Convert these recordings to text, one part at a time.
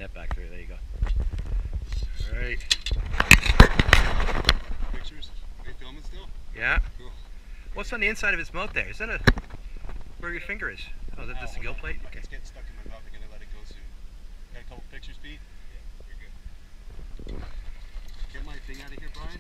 net back through. There you go. All right. Pictures? Are you filming still? Yeah. Cool. What's on the inside of its mouth there? Is that where your finger is? Oh, is that just a gill plate? Okay. It's getting stuck in my mouth. I'm gonna let it go soon. Got a couple pictures, Pete? Yeah, you're good. Get my thing out of here, Brian.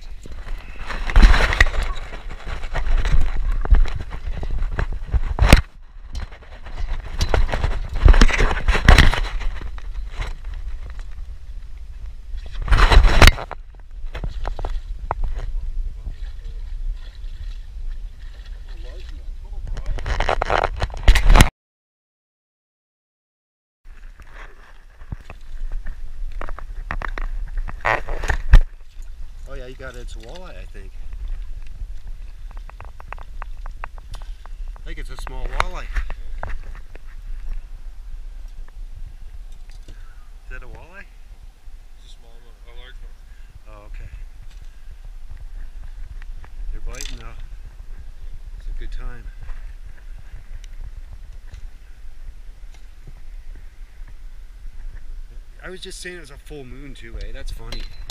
Oh yeah, you got it. It's a walleye, I think. I think it's a small walleye. Is that a walleye? It's a small one, a large one. Oh, okay. They're biting now. It's a good time. I was just saying it was a full moon too, eh? That's funny.